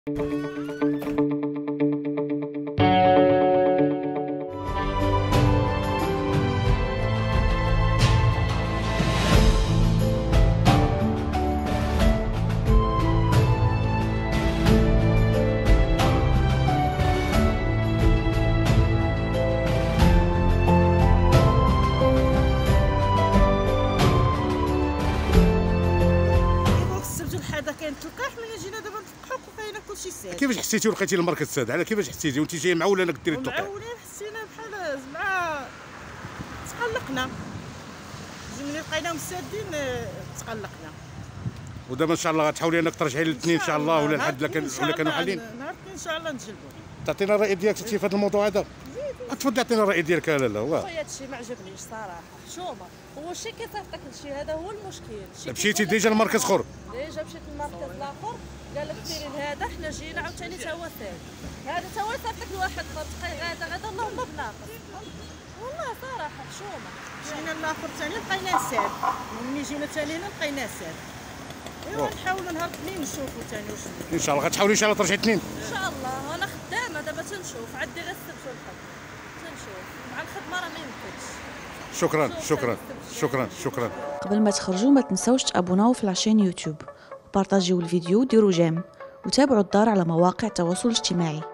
هذا كاين تلقاح ملي جينا دابا نتلقحو وكاينه كلشي ساد. كيفاش حسيتي ولقيتي المركز ساد؟ على كيفاش حسيتي وانت جايه معوله انك ديري التلقيح؟ معولين حسينا بحال زعما تقلقنا، ملي لقيناهم سادين تقلقنا. ودابا ان شاء الله غتحاولي انك ترجعي للاثنين ان شاء الله ولا الحد ولا كانوا حالين؟ نهار الاثنين ان شاء الله نجلبو. تعطينا الراي ديالك في هذا الموضوع هذا؟ تفضل عطينا الراي ديالك. لا واه هذا الشيء ما عجبنيش صراحه. شوما هو الشيء كيصيفط لك الشيء هذا هو المشكل. مشيتي ديجا لمركز اخر؟ ديجا مشيت للمركز الاخر قال لك ديري هذا، حنا جينا عاوتاني تا هو ثاني هذا تا هو صيفط لك لواحد اخر تلقاي غدا اللهم بناقص. والله صراحه شوما جينا الاخر ثاني لقيناه ساد، ملي جينا ثاني لقيناه ساد. ايوا نحاولوا نهار الاثنين نشوفوا ثاني واش ان شاء الله غتحاولي ان شاء الله ترجعي اثنين ان شاء الله. انا خدامه دابا تنشوف، عندي غير السبت والحد تنشوف مع الخدمه راه ما يمكنش. شكرا. قبل ما تخرجوا ما تنسوش تابوناو في لاشين يوتيوب وبارطاجيو الفيديو وديروا جيم وتابعوا الدار على مواقع التواصل الاجتماعي.